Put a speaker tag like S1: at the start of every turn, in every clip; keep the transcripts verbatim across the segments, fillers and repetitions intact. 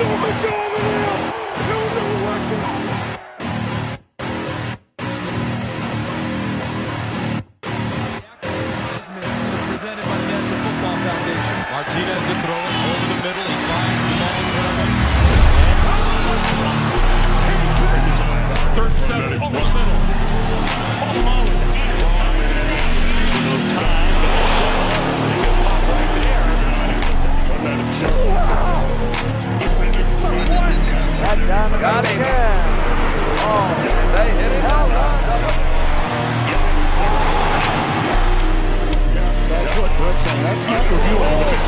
S1: Martinez to throw it over the middle. He finds Jamal Turner. Third and seven over the middle. Polamalu. Some time. Pop right there.
S2: That down got him. Oh, they hit it. Hell no.
S3: That's what Brooks said. That's not reviewing.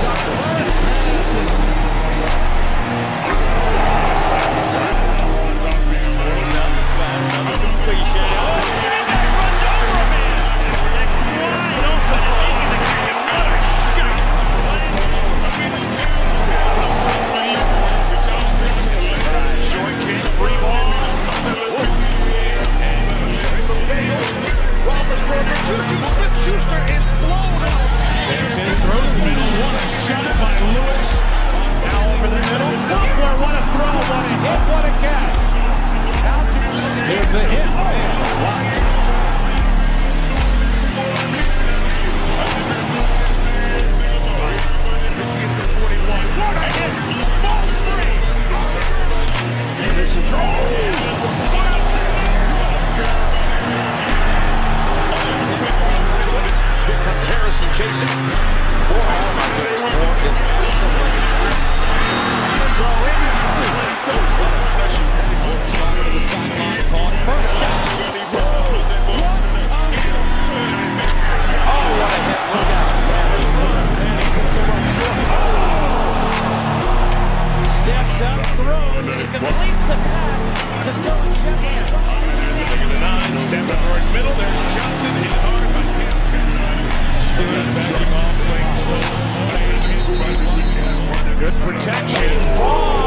S4: Schuster is blown up.
S1: Throws the middle. What a shot by Lewis. Now over the middle. Zuckler, what a throw. What a hit. What a catch. Here's the hit. Michigan to forty-one. Florida hit. Ball's free. Anderson throw.
S4: Harrison chasing. Boy, oh my goodness, Moore is to the sideline, caught first down. Oh, what a hit. Look out.
S5: Steps up, throws, and he completes the pass to Sterling Shepard.
S1: Taking the nine, stepping toward middle. There's Johnson hit hard by Cam. Steelers backing off, playing slow. Good protection.